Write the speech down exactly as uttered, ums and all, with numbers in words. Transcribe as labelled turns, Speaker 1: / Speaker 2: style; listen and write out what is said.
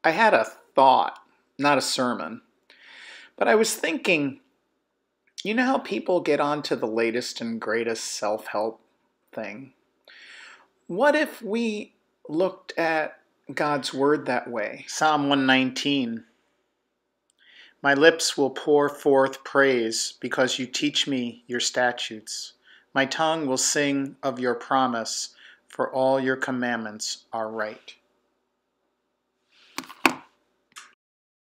Speaker 1: I had a thought, not a sermon, but I was thinking, you know how people get onto the latest and greatest self-help thing? What if we looked at God's word that way? Psalm one nineteen. My lips will pour forth praise because you teach me your statutes. My tongue will sing of your promise, for all your commandments are right.